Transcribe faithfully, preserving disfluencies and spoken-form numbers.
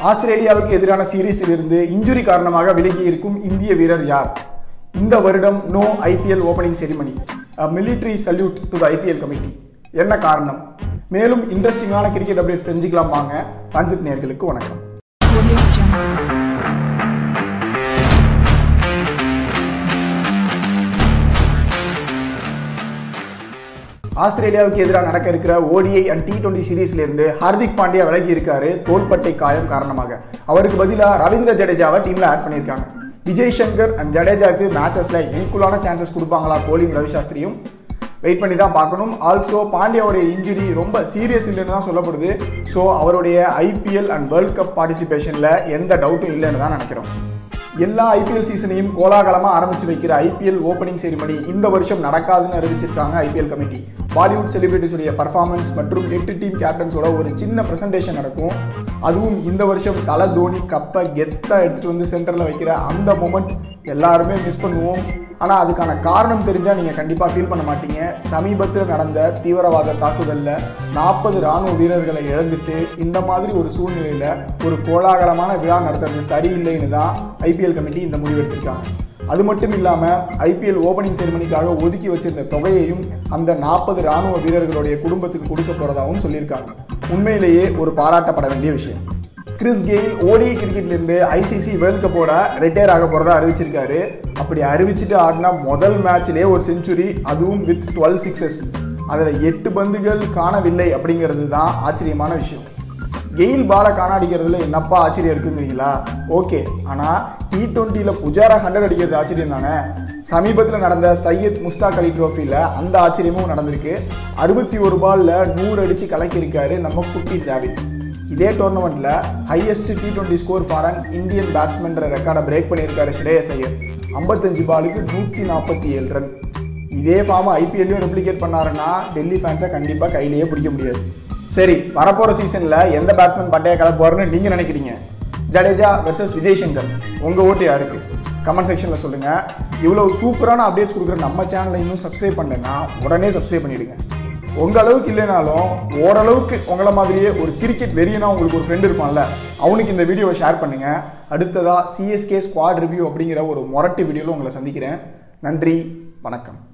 ஆஸ்திரேலியாவுக்கு எதிரான சீரீஸில் இருந்து இன்ஜுரி காரணமாக விலகி இருக்கும் இந்திய வீரர் யார்? இந்த வருடம் no IPL opening ceremony, military salute to the IPL committee. என்ன காரணம்? மேலும் இன்ட்ரெஸ்டிங்கான கிரிக்கெட் அப்டேட்ஸ் தெரிஞ்சுக்கலாம் வாங்க. கான்செப்ட் நேயர்களுக்கு வணக்கம். ஆஸ்திரேலியாவுக்கு எதிராக நடக்க இருக்கிற ஓடிஐ அண்ட் டி டுவெண்டி சீரீஸ்ல இருந்து ஹார்திக் பாண்டியா விலகி இருக்காரு தோள்பட்டை காயம் காரணமாக. அவருக்கு பதிலாக ரவீந்திர ஜடேஜாவை டீம்ல ஆட் பண்ணியிருக்காங்க. விஜய் சங்கர் அண்ட் ஜடேஜாக்கு மேட்சஸ்ல ஈக்குவலான சான்சஸ் கொடுப்பாங்களா கோலியும் ரவி சாஸ்திரியும்? வெயிட் பண்ணி தான் பார்க்கணும். ஆல்சோ பாண்டியாவுடைய இன்ஜுரி ரொம்ப சீரியஸ் இல்லைன்னு தான் சொல்லப்படுது. ஸோ அவருடைய ஐபிஎல் அண்ட் வேர்ல்ட் கப் பார்ட்டிசிபேஷன்ல எந்த டவுட்டும் இல்லைன்னு தான் நினைக்கிறோம். எல்லா ஐபிஎல் சீசனையும் கோலாகலமாக ஆரம்பிச்சு வைக்கிற ஐபிஎல் ஓப்பனிங் செரிமனி இந்த வருஷம் நடக்காதுன்னு அறிவிச்சிருக்காங்க ஐபிஎல் கமிட்டி. பாலிவுட் செலிபிரிட்டிஸுடைய பர்ஃபார்மன்ஸ் மற்றும் எட்டு டீம் கேப்டன்ஸோட ஒரு சின்ன ப்ரெசன்டேஷன் நடக்கும். அதுவும் இந்த வருஷம் தலை தோனி கப்பை கெத்தாக எடுத்துகிட்டு வந்து சென்டரில் வைக்கிற அந்த மொமெண்ட் எல்லாருமே மிஸ் பண்ணுவோம். ஆனால் அதுக்கான காரணம் தெரிஞ்சால் நீங்கள் கண்டிப்பாக ஃபீல் பண்ண மாட்டீங்க. சமீபத்தில் நடந்த தீவிரவாத தாக்குதலில் நாற்பது இராணுவ வீரர்களை இழந்துட்டு இந்த மாதிரி ஒரு சூழ்நிலையில் ஒரு கோலாகலமான விழா நடத்துறது சரியில்லைன்னு தான் ஐபிஎல் கமிட்டி இந்த முடிவு எடுத்திருக்காங்க. அது மட்டும் இல்லாமல் ஐபிஎல் ஓப்பனிங் செரிமனிக்காக ஒதுக்கி வச்சிருந்த தொகையையும் அந்த நாற்பது இராணுவ வீரர்களுடைய குடும்பத்துக்கு கொடுக்க போகிறதாகவும் சொல்லியிருக்காங்க. உண்மையிலேயே ஒரு பாராட்டப்பட வேண்டிய விஷயம். கிறிஸ் கெயில் ஓடிஐ கிரிக்கெட்லேருந்து ஐசிசி வேர்ல்ட் கப்போட ரிட்டையர் ஆக போகிறதா அறிவிச்சிருக்காரு. அப்படி அறிவிச்சுட்டு ஆடினா முதல் மேட்ச்லேயே ஒரு செஞ்சுரி, அதுவும் வித் டுவெல் சிக்ஸஸ். அதில் எட்டு பந்துகள் காணவில்லை அப்படிங்கிறது தான் ஆச்சரியமான விஷயம். கெயில் பாலை காணாடிக்கிறதுல என்னப்பா ஆச்சரியம் இருக்குங்கிறீங்களா? ஓகே, ஆனால் டி டுவெண்ட்டியில் புஜாரா ஹண்ட்ரட் அடிக்கிறது ஆச்சரியம் தானே. சமீபத்தில் நடந்த சையத் முஸ்தாக் அலி ட்ரோஃபியில் அந்த ஆச்சரியமும் நடந்திருக்கு. அறுபத்தி ஒரு பாலில் நூறு அடித்து கலக்கியிருக்காரு நம்ம குட்டி டிராவிட். இதே டோர்னமெண்ட்டில் highest T twenty score for an Indian பேட்ஸ்மேன்ற ரெக்கார்டை பிரேக் பண்ணியிருக்காரு ஸ்ரேயஸ் ஐயர். ஐம்பத்தஞ்சு பாலுக்கு நூற்றி நாற்பத்தி ஏழு ரன். இதே ஃபார்மை ஐபிஎல்லையும் ரெப்ளிகேட் பண்ணாருன்னா டெல்லி ஃபேன்ஸை கண்டிப்பாக கையிலேயே பிடிக்க முடியாது. சரி, வரப்போகிற சீசனில் எந்த பேட்ஸ்மேன் பட்டையை கலப்புவார்னு நீங்கள் நினைக்கிறீங்க? ஜடேஜா வெர்சஸ் விஜய் சங்கர், உங்கள் ஓட்டு யாருக்கு? கமெண்ட் செக்ஷனில் சொல்லுங்கள். இவ்வளோ சூப்பரான அப்டேட்ஸ் கொடுக்குற நம்ம சேனலை இன்னும் சப்ஸ்கிரைப் பண்ணலைன்னா உடனே சப்ஸ்கிரைப் பண்ணிவிடுங்க. உங்கள் அளவுக்கு இல்லைனாலும் ஓரளவுக்கு உங்களை மாதிரியே ஒரு கிரிக்கெட் வெறியனா உங்களுக்கு ஒரு ஃப்ரெண்ட் இருப்பான்ல, அவனுக்கு இந்த வீடியோவை ஷேர் பண்ணுங்கள். அடுத்ததாக சிஎஸ்கே ஸ்குவாட் ரிவ்யூ அப்படிங்கிற ஒரு மொரட்டு வீடியோவில் உங்களை சந்திக்கிறேன். நன்றி, வணக்கம்.